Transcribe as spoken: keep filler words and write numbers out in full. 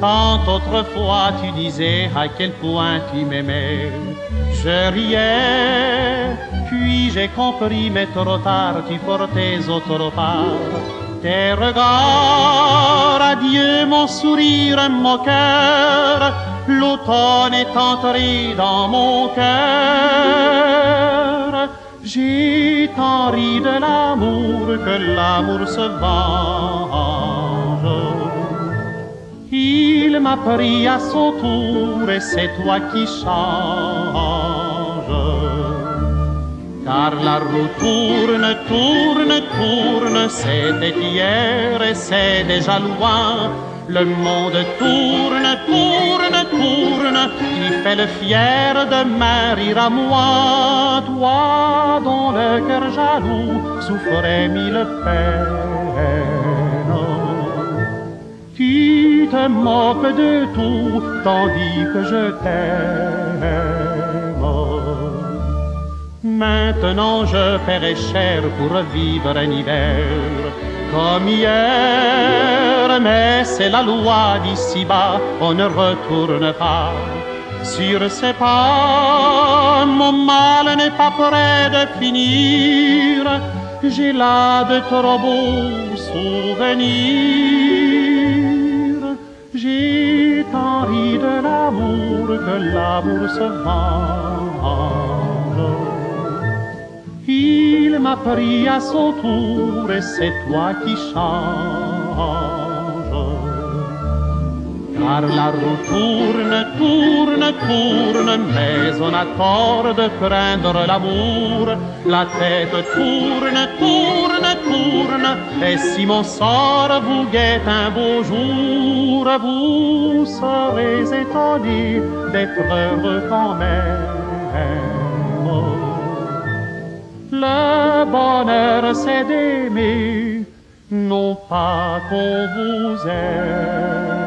Quand autrefois tu disais à quel point tu m'aimais, je riais, puis j'ai compris, mais trop tard tu portais autre part. Tes regards, adieu mon sourire, mon cœur, l'automne est entré dans mon cœur. J'ai tant ri de l'amour que l'amour se venge. Il m'a pris à son tour et c'est toi qui changes. Car la roue tourne, tourne, tourne, c'était hier et c'est déjà loin. Le monde tourne, tourne, tourne, qui fait le fier de rire à moi. Toi dont le cœur jaloux souffrait mille peines, tu te moques de tout tandis que je t'aime. Maintenant je paierai cher pour vivre un hiver comme hier, mais c'est la loi d'ici-bas, on ne retourne pas sur ses pas. Mon mal n'est pas près de finir, j'ai là de trop beaux souvenirs. J'ai tant ri de l'amour que l'amour se venge. Il m'a pris à son tour et c'est toi qui changes. Car la roue tourne, tourne, tourne, mais on a tort de craindre l'amour. La tête tourne, tourne, tourne, et si mon sort vous guette un beau jour, vous serez étonné d'être heureux quand même. Le bonheur c'est d'aimer, non pas qu'on vous aime.